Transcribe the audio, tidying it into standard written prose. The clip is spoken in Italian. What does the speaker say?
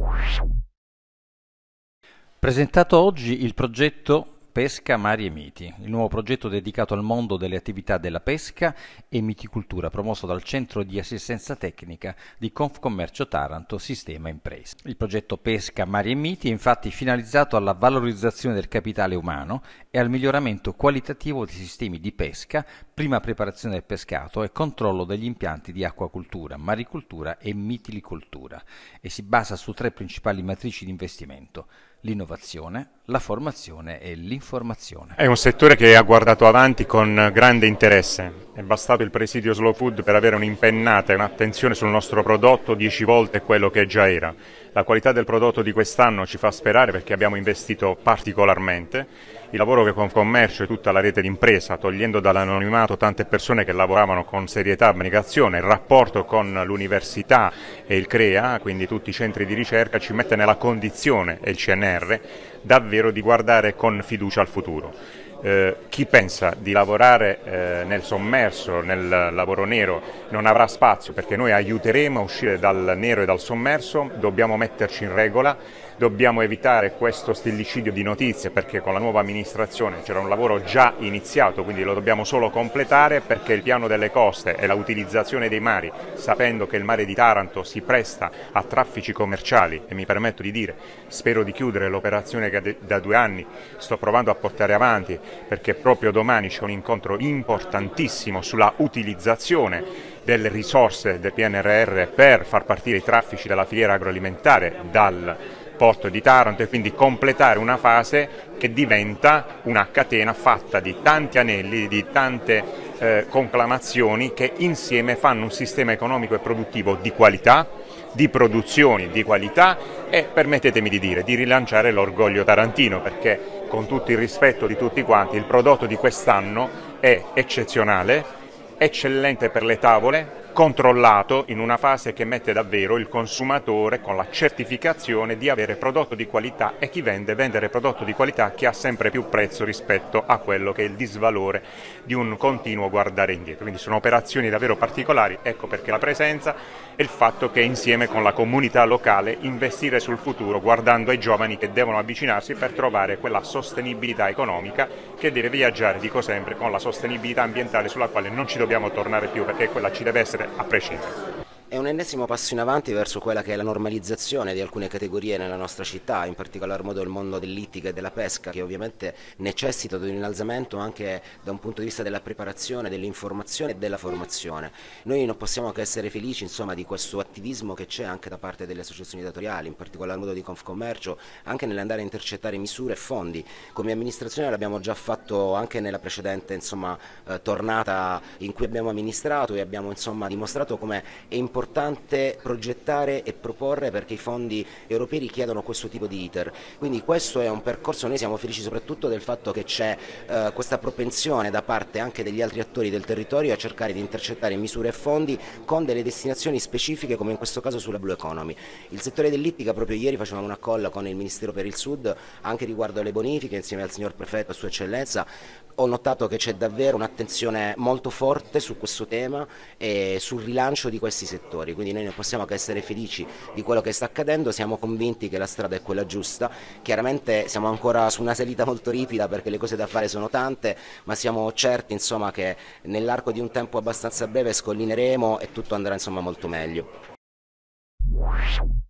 Presentato oggi il progetto Pesca, Mari e Miti, il nuovo progetto dedicato al mondo delle attività della pesca e miticultura promosso dal Centro di Assistenza Tecnica di Confcommercio Taranto Sistema Imprese. Il progetto Pesca, Mari e Miti è infatti finalizzato alla valorizzazione del capitale umano e al miglioramento qualitativo dei sistemi di pesca, prima preparazione del pescato e controllo degli impianti di acquacultura, maricoltura e mitilicoltura e si basa su tre principali matrici di investimento: l'innovazione, la formazione e l'informazione. È un settore che ha guardato avanti con grande interesse. È bastato il presidio Slow Food per avere un'impennata e un'attenzione sul nostro prodotto 10 volte quello che già era. La qualità del prodotto di quest'anno ci fa sperare perché abbiamo investito particolarmente. Il lavoro che Confcommercio e tutta la rete d'impresa, togliendo dall'anonimato tante persone che lavoravano con serietà e abnegazione, il rapporto con l'università e il CREA, quindi tutti i centri di ricerca, ci mette nella condizione, e il CNR, davvero di guardare con fiducia al futuro. Chi pensa di lavorare nel sommerso, nel lavoro nero, non avrà spazio, perché noi aiuteremo a uscire dal nero e dal sommerso, dobbiamo metterci in regola, dobbiamo evitare questo stillicidio di notizie, perché con la nuova amministrazione c'era un lavoro già iniziato, quindi lo dobbiamo solo completare, perché il piano delle coste e l'utilizzazione dei mari, sapendo che il mare di Taranto si presta a traffici commerciali, e mi permetto di dire, spero di chiudere l'operazione che da 2 anni sto provando a portare avanti, perché proprio domani c'è un incontro importantissimo sulla utilizzazione delle risorse del PNRR per far partire i traffici della filiera agroalimentare dal porto di Taranto e quindi completare una fase che diventa una catena fatta di tanti anelli, di tante conclamazioni che insieme fanno un sistema economico e produttivo di qualità, di produzioni di qualità e, permettetemi di dire, di rilanciare l'orgoglio tarantino, perché con tutto il rispetto di tutti quanti, il prodotto di quest'anno è eccezionale, eccellente per le tavole, controllato in una fase che mette davvero il consumatore con la certificazione di avere prodotto di qualità e chi vendere prodotto di qualità che ha sempre più prezzo rispetto a quello che è il disvalore di un continuo guardare indietro. Quindi sono operazioni davvero particolari, ecco perché la presenza e il fatto che insieme con la comunità locale investire sul futuro guardando ai giovani che devono avvicinarsi per trovare quella sostenibilità economica che deve viaggiare, dico sempre, con la sostenibilità ambientale sulla quale non ci dobbiamo tornare più, perché quella ci deve essere a prescindere. È un ennesimo passo in avanti verso quella che è la normalizzazione di alcune categorie nella nostra città, in particolar modo il mondo dell'ittica e della pesca, che ovviamente necessita di un innalzamento anche da un punto di vista della preparazione, dell'informazione e della formazione. Noi non possiamo che essere felici, insomma, di questo attivismo che c'è anche da parte delle associazioni datoriali, in particolar modo di Confcommercio, anche nell'andare a intercettare misure e fondi. Come amministrazione l'abbiamo già fatto anche nella precedente, insomma, tornata in cui abbiamo amministrato e abbiamo, insomma, dimostrato come è importante progettare e proporre, perché i fondi europei richiedono questo tipo di iter. Quindi questo è un percorso, noi siamo felici soprattutto del fatto che c'è questa propensione da parte anche degli altri attori del territorio a cercare di intercettare misure e fondi con delle destinazioni specifiche, come in questo caso sulla Blue Economy. Il settore dell'ittica, proprio ieri facevamo una call con il Ministero per il Sud anche riguardo alle bonifiche insieme al signor Prefetto e Sua Eccellenza. Ho notato che c'è davvero un'attenzione molto forte su questo tema e sul rilancio di questi settori, quindi noi non possiamo che essere felici di quello che sta accadendo, siamo convinti che la strada è quella giusta. Chiaramente siamo ancora su una salita molto ripida perché le cose da fare sono tante, ma siamo certi, insomma, che nell'arco di un tempo abbastanza breve scollineremo e tutto andrà, insomma, molto meglio.